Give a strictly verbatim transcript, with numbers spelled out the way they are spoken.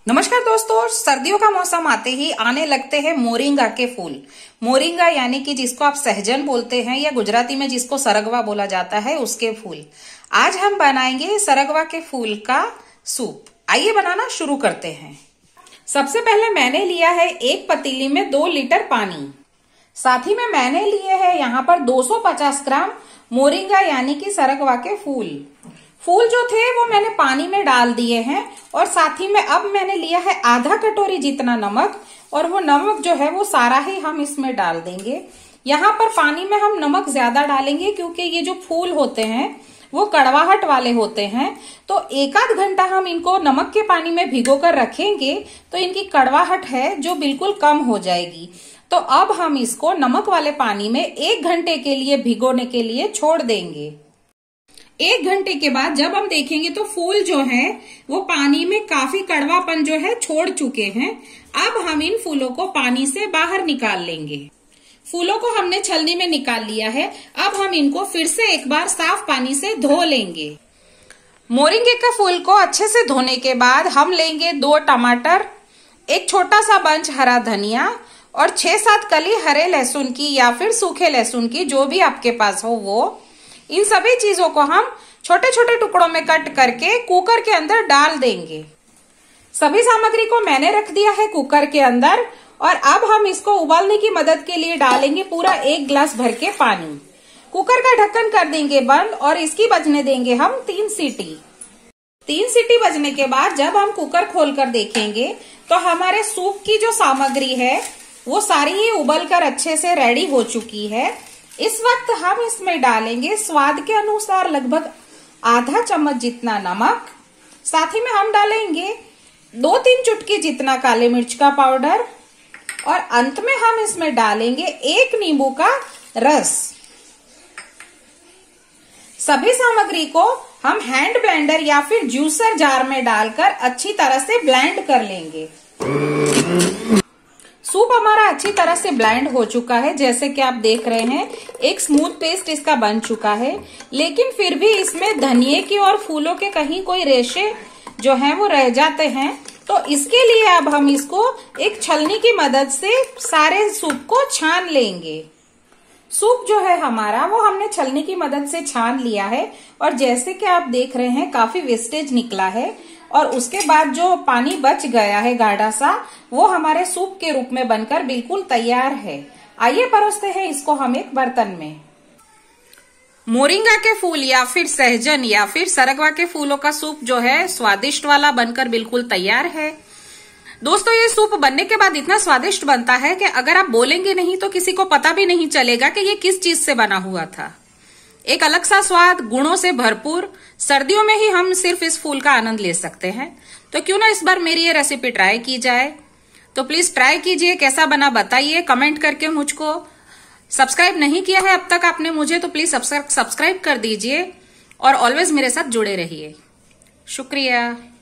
नमस्कार दोस्तों, सर्दियों का मौसम आते ही आने लगते हैं मोरिंगा के फूल। मोरिंगा यानी कि जिसको आप सहजन बोलते हैं या गुजराती में जिसको सरगवा बोला जाता है, उसके फूल। आज हम बनाएंगे सरगवा के फूल का सूप। आइए बनाना शुरू करते हैं। सबसे पहले मैंने लिया है एक पतीली में दो लीटर पानी। साथ ही में मैंने लिए है यहाँ पर दो सौ पचास ग्राम मोरिंगा यानी कि सरगवा के फूल। फूल जो थे वो मैंने पानी में डाल दिए हैं और साथ ही में अब मैंने लिया है आधा कटोरी जितना नमक, और वो नमक जो है वो सारा ही हम इसमें डाल देंगे। यहाँ पर पानी में हम नमक ज्यादा डालेंगे क्योंकि ये जो फूल होते हैं वो कड़वाहट वाले होते हैं, तो एक आध घंटा हम इनको नमक के पानी में भिगो कर रखेंगे तो इनकी कड़वाहट है जो बिल्कुल कम हो जाएगी। तो अब हम इसको नमक वाले पानी में एक घंटे के लिए भिगोने के लिए छोड़ देंगे। एक घंटे के बाद जब हम देखेंगे तो फूल जो है वो पानी में काफी कड़वापन जो है छोड़ चुके हैं। अब हम इन फूलों को पानी से बाहर निकाल लेंगे। फूलों को हमने छलनी में निकाल लिया है। अब हम इनको फिर से एक बार साफ पानी से धो लेंगे। मोरिंगे के फूल को अच्छे से धोने के बाद हम लेंगे दो टमाटर, एक छोटा सा बंच हरा धनिया और छह सात कली हरे लहसुन की या फिर सूखे लहसुन की, जो भी आपके पास हो वो। इन सभी चीजों को हम छोटे छोटे टुकड़ों में कट करके कुकर के अंदर डाल देंगे। सभी सामग्री को मैंने रख दिया है कुकर के अंदर और अब हम इसको उबालने की मदद के लिए डालेंगे पूरा एक गिलास भर के पानी। कुकर का ढक्कन कर देंगे बंद और इसकी बजने देंगे हम तीन सीटी। तीन सीटी बजने के बाद जब हम कुकर खोलकर देखेंगे तो हमारे सूप की जो सामग्री है वो सारी ही उबल कर अच्छे से रेडी हो चुकी है। इस वक्त हम इसमें डालेंगे स्वाद के अनुसार लगभग आधा चम्मच जितना नमक। साथ ही में हम डालेंगे दो तीन चुटकी जितना काले मिर्च का पाउडर और अंत में हम इसमें डालेंगे एक नींबू का रस। सभी सामग्री को हम हैंड ब्लेंडर या फिर जूसर जार में डालकर अच्छी तरह से ब्लेंड कर लेंगे। सूप हमारा अच्छी तरह से ब्लेंड हो चुका है, जैसे कि आप देख रहे हैं एक स्मूथ पेस्ट इसका बन चुका है। लेकिन फिर भी इसमें धनिये की और फूलों के कहीं कोई रेशे जो हैं वो रह जाते हैं, तो इसके लिए अब हम इसको एक छलनी की मदद से सारे सूप को छान लेंगे। सूप जो है हमारा वो हमने छलनी की मदद से छान लिया है और जैसे कि आप देख रहे हैं काफी वेस्टेज निकला है और उसके बाद जो पानी बच गया है गाढ़ा सा, वो हमारे सूप के रूप में बनकर बिल्कुल तैयार है। आइए परोसते हैं इसको हम एक बर्तन में। मोरिंगा के फूल या फिर सहजन या फिर सरगवा के फूलों का सूप जो है स्वादिष्ट वाला बनकर बिल्कुल तैयार है। दोस्तों, ये सूप बनने के बाद इतना स्वादिष्ट बनता है कि अगर आप बोलेंगे नहीं तो किसी को पता भी नहीं चलेगा कि ये किस चीज से बना हुआ था। एक अलग सा स्वाद, गुणों से भरपूर। सर्दियों में ही हम सिर्फ इस फूल का आनंद ले सकते हैं, तो क्यों ना इस बार मेरी ये रेसिपी ट्राई की जाए। तो प्लीज ट्राई कीजिए, कैसा बना बताइए कमेंट करके मुझको। सब्सक्राइब नहीं किया है अब तक आपने मुझे तो प्लीज सब्सक्राइब कर दीजिए और ऑलवेज मेरे साथ जुड़े रहिए। शुक्रिया।